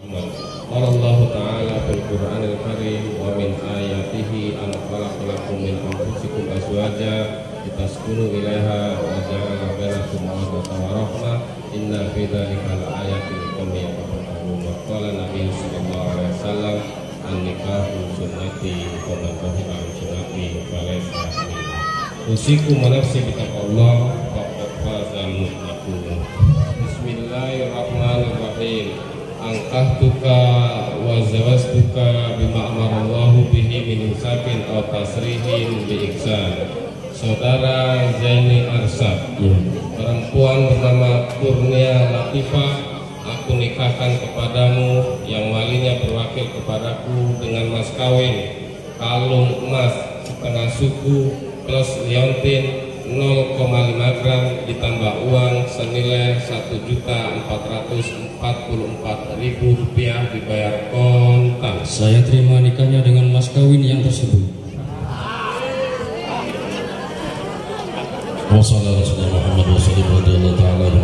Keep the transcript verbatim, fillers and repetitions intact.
Allah Ta'ala fil Qur'anil Karim wa min ayatihi an khalaqa lakum min anfusikum azwaja litaskunu ilaiha wa ja'ala bainakum mawaddatan wa rahmah inna fi dzalika laayatin liqaumin yatafakkarun. Wa qala Nabi sallallahu alaihi wasallam an-nikahu sunnati wa man rahiba an sunnati falaysa minni. Usikum wa nafsi bitaqwallah faqad fazal muttaqun. Bismillahirrahmanirrahim. Angkahtuka wa zawaztuka bima amarallahu bihi min insafin aw tasrihin bi ihsan. Saudara Zaini Arsad, ya. Perempuan bernama Kurnia Latifah, aku nikahkan kepadamu yang walinya berwakil kepadaku dengan mas kawin kalung emas setengah suku plus liontin nol koma lima gram ditambah uang senilai satu juta empat ratus empat puluh empat ribu rupiah dibayar kontan. Saya terima nikahnya dengan mas kawin yang tersebut. Wassalamualaikum warahmatullahi wabarakatuh.